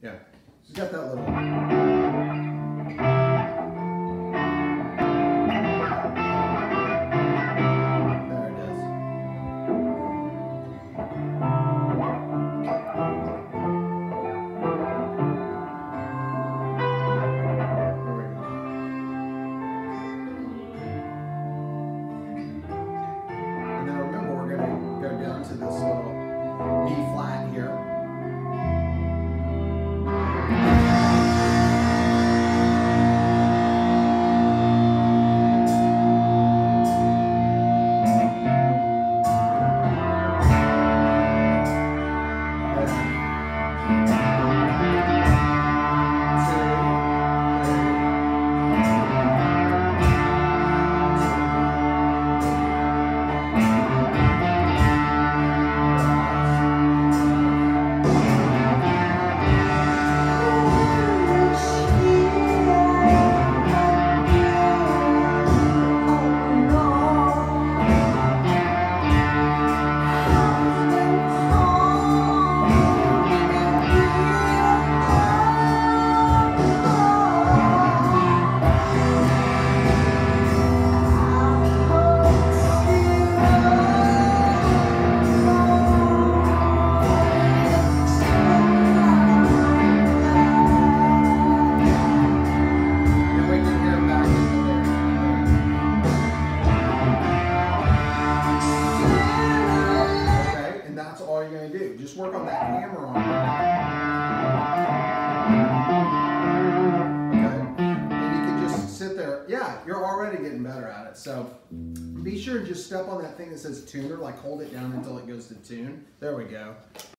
Yeah. She's got that little. There it is. There we go. And then remember, we're going to go down to this little B flat here. All you're going to do. Just work on that hammer on it. Okay? And you can just sit there. Yeah, you're already getting better at it. So be sure to just step on that thing that says tuner, like hold it down until it goes to tune. There we go.